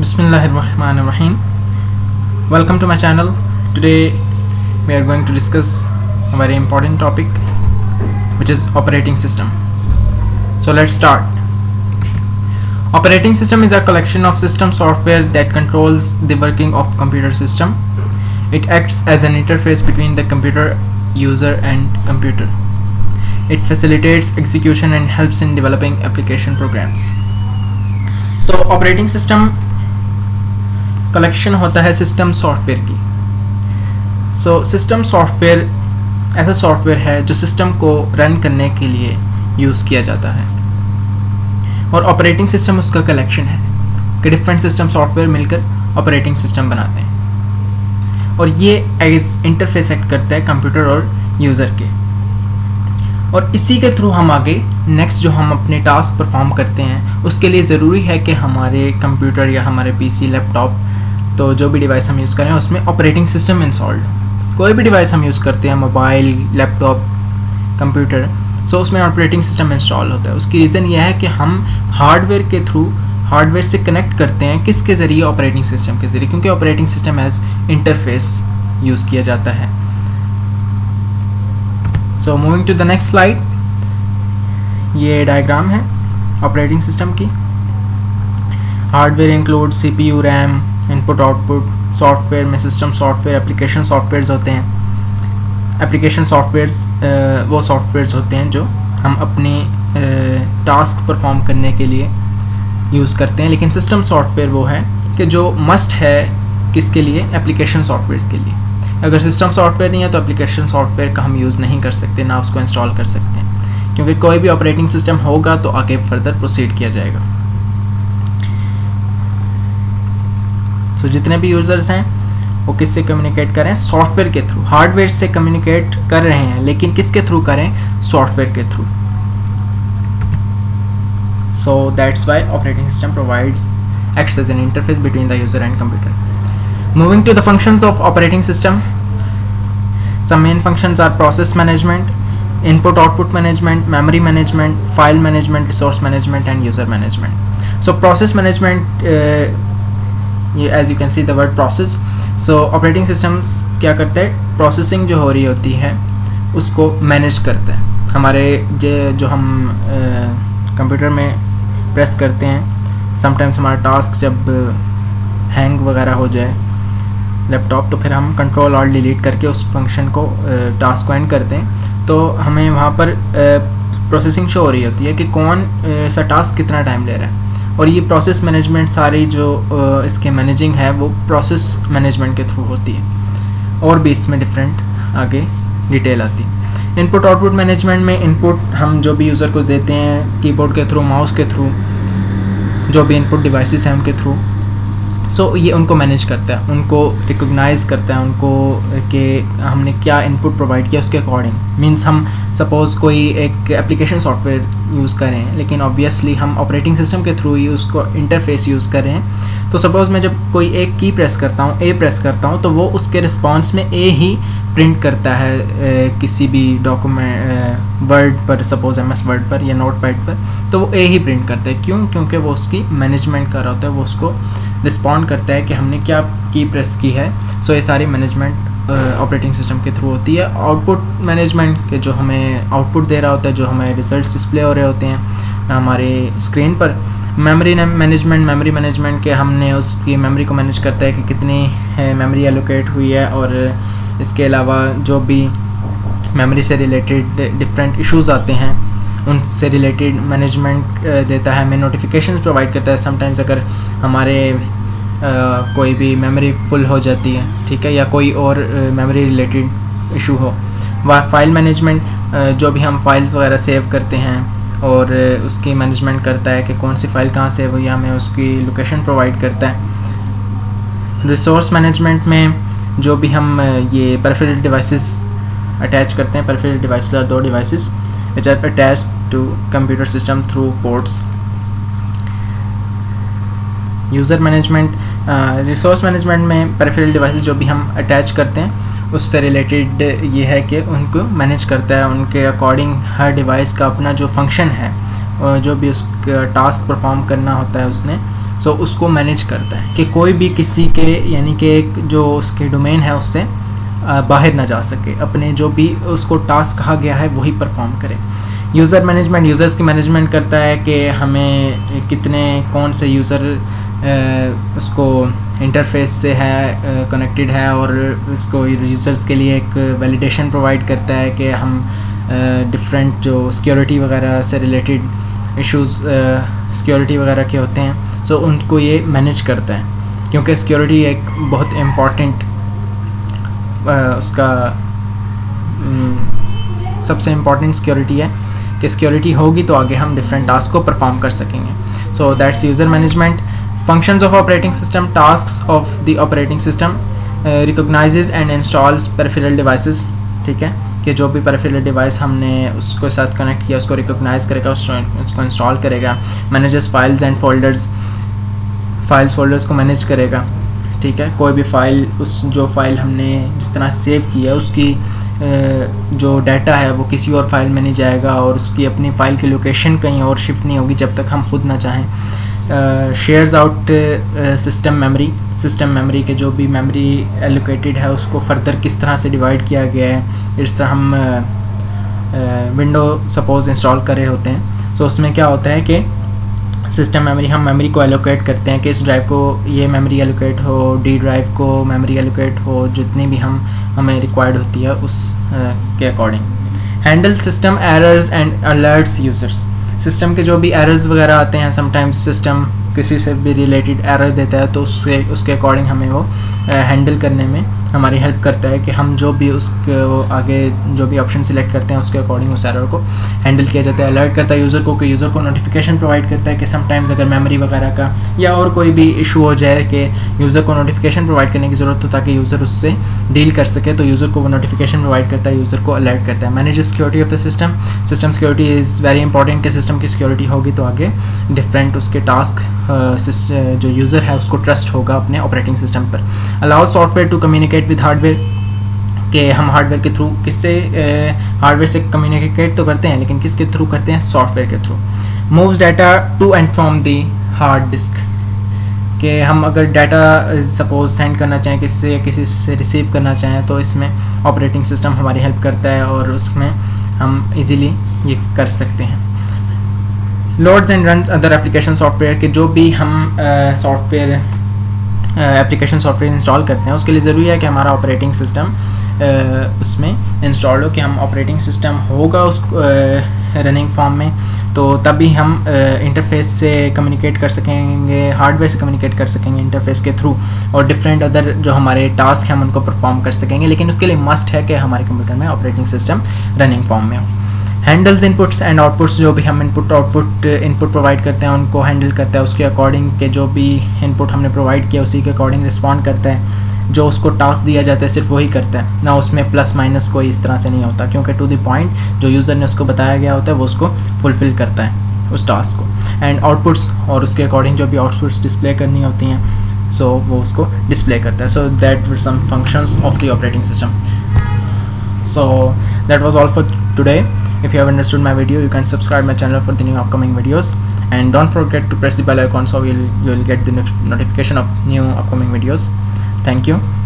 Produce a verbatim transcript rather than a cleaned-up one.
Bismillahirrahmanirrahim. Welcome to my channel. Today we are going to discuss a very important topic, which is operating system. So let's start. Operating system is a collection of system software that controls the working of computer system. It acts as an interface between the computer user and computer. It facilitates execution and helps in developing application programs. So operating system collection होता है system software की. So system software ऐसा software है जो system को run करने के लिए यूज़ किया जाता है, और ऑपरेटिंग सिस्टम उसका कलेक्शन है कि डिफरेंट सिस्टम सॉफ्टवेयर मिलकर ऑपरेटिंग सिस्टम बनाते हैं, और ये एज इंटरफेस एक्ट करता है कंप्यूटर और यूज़र के. और इसी के थ्रू हम आगे नेक्स्ट जो हम अपने टास्क परफॉर्म करते हैं उसके लिए ज़रूरी है कि हमारे कंप्यूटर या हमारे पीसी, लैपटॉप, तो जो भी डिवाइस हम यूज़ करें उसमें ऑपरेटिंग सिस्टम इंस्टॉल्ड. कोई भी डिवाइस हम यूज़ करते हैं, मोबाइल, लैपटॉप, कंप्यूटर, सो उसमें ऑपरेटिंग सिस्टम इंस्टॉल होता है. उसकी रीज़न यह है कि हम हार्डवेयर के थ्रू हार्डवेयर से कनेक्ट करते हैं. किसके ज़रिए? ऑपरेटिंग सिस्टम के ज़रिए, क्योंकि operating system as interface use किया जाता है. So moving to the next slide. ये डायग्राम है ऑपरेटिंग सिस्टम की. Hardware include CPU, RAM, input output. Software में सिस्टम सॉफ्टवेयर, एप्लीकेशन सॉफ्टवेयर्स होते हैं. एप्लीकेशन सॉफ्टवेयर्स वो सॉफ्टवेयर्स होते हैं जो हम अपने टास्क परफॉर्म करने के लिए यूज़ करते हैं. लेकिन सिस्टम सॉफ्टवेयर वो है कि जो मस्ट है किसके लिए? एप्लीकेशन सॉफ्टवेयर्स के लिए. अगर सिस्टम सॉफ्टवेयर नहीं है तो एप्लीकेशन सॉफ्टवेयर का हम यूज़ नहीं कर सकते, ना उसको इंस्टॉल कर सकते हैं, क्योंकि कोई भी ऑपरेटिंग सिस्टम होगा तो आगे फर्दर प्रोसीड किया जाएगा. सो so, जितने भी यूज़र्स हैं वो किससे कम्युनिकेट करें? सॉफ्टवेयर के थ्रू. हार्डवेयर से कम्युनिकेट कर रहे हैं, लेकिन किसके थ्रू करें? सॉफ्टवेयर के through. So that's why operating system provides acts as an interface between the user and computer. Moving to the functions of operating system. Some main functions are process management, input output management, memory management, file management, resource management and user management. So process management, uh, as you can see the word process. So operating systems क्या करते हैं? Processing जो हो रही होती है उसको manage करते हैं. हमारे जो हम कंप्यूटर uh, में प्रेस करते हैं, समटाइम्स हमारा टास्क जब हैंग uh, वगैरह हो जाए लैपटॉप, तो फिर हम कंट्रोल और डिलीट करके उस फंक्शन को टास्क को एंड करते हैं. तो हमें वहाँ पर प्रोसेसिंग शो हो रही होती है कि कौन सा टास्क कितना टाइम ले रहा है, और ये प्रोसेस मैनेजमेंट सारी जो इसके मैनेजिंग है वो प्रोसेस मैनेजमेंट के थ्रू होती है, और भी इसमें डिफरेंट आगे डिटेल आती है. इनपुट आउटपुट मैनेजमेंट में इनपुट हम जो भी यूज़र को देते हैं कीबोर्ड के थ्रू, माउस के थ्रू, जो भी इनपुट डिवाइसेस हैं उनके थ्रू. सो so, ये उनको मैनेज करता है, उनको रिकॉग्नाइज करता है उनको कि हमने क्या इनपुट प्रोवाइड किया उसके अकॉर्डिंग. मींस हम सपोज़ कोई एक एप्लीकेशन सॉफ्टवेयर यूज़ कर रहे हैं, लेकिन ऑब्वियसली हम ऑपरेटिंग सिस्टम के थ्रू ही उसको इंटरफेस यूज़ कर रहे हैं. तो सपोज़ मैं जब कोई एक की प्रेस करता हूँ, ए प्रेस करता हूँ, तो वो उसके रिस्पॉन्स में ए ही प्रिंट करता है ए, किसी भी डॉक्यूमेंट वर्ड पर, सपोज़ एम एस वर्ड पर या नोट पैड पर, तो वो ए ही प्रिंट करता है. क्यों? क्योंकि वो उसकी मैनेजमेंट कर रहा होता है, वो उसको रिस्पॉन्ड करता है कि हमने क्या की प्रेस की है. सो so, ये सारी मैनेजमेंट ऑपरेटिंग सिस्टम के थ्रू होती है. आउटपुट मैनेजमेंट के जो हमें आउटपुट दे रहा होता है, जो हमें रिजल्ट्स डिस्प्ले हो रहे होते हैं हमारे स्क्रीन पर. मेमोरी मैनेजमेंट मेमोरी मैनेजमेंट के हमने उसकी मेमोरी को मैनेज करता है कि कितनी मेमोरी एलोकेट हुई है, और इसके अलावा जो भी मेमोरी से रिलेटेड डिफरेंट इश्यूज़ आते हैं उनसे रिलेटेड मैनेजमेंट देता है. हमें नोटिफिकेशंस प्रोवाइड करता है समटाइम्स अगर हमारे uh, कोई भी मेमोरी फुल हो जाती है, ठीक है, या कोई और मेमोरी रिलेटेड इशू हो. वह फाइल मैनेजमेंट, uh, जो भी हम फाइल्स वगैरह सेव करते हैं और uh, उसकी मैनेजमेंट करता है कि कौन सी फ़ाइल कहाँ सेव हुई है, हमें उसकी लोकेशन प्रोवाइड करता है. रिसोर्स मैनेजमेंट में जो भी हम uh, ये पेरिफेरल डिवाइसेस अटैच करते हैं. पेरिफेरल डिवाइसेस आर दो devices which are attached to computer system through ports. User management, resource management में पेरिफेरल डिवाइसेस जो भी हम अटैच करते हैं उससे रिलेटेड ये है कि उनको मैनेज करता है. उनके अकॉर्डिंग हर डिवाइस का अपना जो फंक्शन है, जो भी उसका टास्क परफॉर्म करना होता है उसने, सो so, उसको मैनेज करता है कि कोई भी किसी के यानी कि एक जो उसके डोमेन है उससे बाहर ना जा सके, अपने जो भी उसको टास्क कहा गया है वही परफॉर्म करे। यूज़र मैनेजमेंट यूज़र्स की मैनेजमेंट करता है कि हमें कितने कौन से यूज़र उसको इंटरफेस से है कनेक्टेड है, और इसको यूज़र्स के लिए एक वैलिडेशन प्रोवाइड करता है कि हम डिफरेंट uh, जो सिक्योरिटी वगैरह से रिलेटेड इश्यूज़ सिक्योरिटी वगैरह के होते हैं, सो so उनको ये मैनेज करता है, क्योंकि सिक्योरिटी एक बहुत इम्पॉर्टेंट uh, उसका um, सबसे इम्पॉर्टेंट सिक्योरिटी है कि सिक्योरिटी होगी तो आगे हम डिफरेंट टास्क को परफॉर्म कर सकेंगे। So that's user management. Functions of operating system, tasks of the operating system, recognizes and installs peripheral devices, ठीक है, कि जो भी पेरिफेरल डिवाइस हमने उसके साथ कनेक्ट किया उसको रिकॉग्नाइज करेगा, उसको उसको इंस्टॉल करेगा। Manages files and folders, files folders को मैनेज करेगा, ठीक है, कोई भी फाइल उस जो फाइल हमने जिस तरह सेव की है उसकी जो डाटा है वो किसी और फाइल में नहीं जाएगा, और उसकी अपनी फ़ाइल की लोकेशन कहीं और शिफ्ट नहीं होगी जब तक हम खुद ना चाहें। Shares out system memory, system memory के जो भी मेमोरी एलोकेटेड है उसको फर्दर किस तरह से डिवाइड किया गया है। इस तरह हम विंडो सपोज इंस्टॉल कर रहे होते हैं, तो उसमें क्या होता है कि सिस्टम मेमोरी हम मेमोरी को एलोकेट करते हैं कि इस ड्राइव को ये मेमोरी एलोकेट हो, डी ड्राइव को मेमोरी एलोकेट हो, जितनी भी हम हमें रिक्वायर्ड होती है उस uh, के according. Handle system errors and alerts users, system के जो भी एरर्स वगैरह आते हैं, समटाइम्स सिस्टम किसी से भी रिलेटेड एरर देता है तो उससे उसके अकॉर्डिंग हमें वो हैंडल करने में हमारी हेल्प करता है कि हम जो भी उसके आगे जो भी ऑप्शन सिलेक्ट करते हैं उसके अकॉर्डिंग उस एरर को हैंडल किया जाता है। अलर्ट करता है यूज़र को कि यूज़र को नोटिफिकेशन प्रोवाइड करता है कि समटाइम्स अगर मेमोरी वगैरह का या और कोई भी इशू हो जाए कि यूज़र को नोटिफिकेशन प्रोवाइड करने की ज़रूरत हो ताकि यूज़र उससे डील कर सके, तो यूज़र को वो नोटिफिकेशन प्रोवाइड करता है, यूज़र को अलर्ट करता है। Manage security of the system, system security is very important कि सिस्टम की सिक्योरिटी होगी तो आगे डिफरेंट उसके टास्क जो यूज़र है उसको ट्रस्ट होगा अपने ऑपरेटिंग सिस्टम पर। Allow software to communicate with hardware, कि हम हार्डवेयर के थ्रू किससे हार्डवेयर से कम्युनिकेट तो करते हैं लेकिन किसके थ्रू करते हैं, सॉफ्टवेयर के through. Moves data to and from the hard disk, कि हम अगर डाटा सपोज सेंड करना चाहें किससे या किसी से रिसीव करना चाहें तो इसमें ऑपरेटिंग सिस्टम हमारी हेल्प करता है और उसमें हम इजीली ये कर सकते हैं। Loads and runs other application software, के जो भी हम सॉफ्टवेयर एप्लीकेशन सॉफ्टवेयर इंस्टॉल करते हैं उसके लिए ज़रूरी है कि हमारा ऑपरेटिंग सिस्टम उसमें इंस्टॉल हो, कि हम ऑपरेटिंग सिस्टम होगा उस रनिंग फॉर्म में, तो तभी हम इंटरफेस से कम्युनिकेट कर सकेंगे, हार्डवेयर से कम्युनिकेट कर सकेंगे इंटरफेस के थ्रू, और डिफरेंट अदर जो हमारे टास्क हैं हम उनको परफॉर्म कर सकेंगे। लेकिन उसके लिए मस्ट है कि हमारे कंप्यूटर में ऑपरेटिंग सिस्टम रनिंग फॉर्म में हो। हैंडल्स इनपुट्स एंड आउटपुट्स, जो भी हम इनपुट आउटपुट इनपुट प्रोवाइड करते हैं उनको हैंडल करता है, उसके अकॉर्डिंग के जो भी इनपुट हमने प्रोवाइड किया उसी के अकॉर्डिंग रिस्पॉन्ड करता है, जो उसको टास्क दिया जाता है सिर्फ वही करता है ना, उसमें प्लस माइनस कोई इस तरह से नहीं होता, क्योंकि टू द पॉइंट जो यूज़र ने उसको बताया गया होता है वो उसको फुलफ़िल करता है उस टास्क को। एंड आउटपुट्स, और उसके अकॉर्डिंग जो भी आउटपुट्स डिस्प्ले करनी होती हैं सो so, वो उसको डिस्प्ले करता है। So that were some functions of the operating system. So that was all for today. If you have understood my video, you can subscribe my channel for the new upcoming videos, and don't forget to press the bell icon so you'll, you'll get the notification of new upcoming videos. Thank you.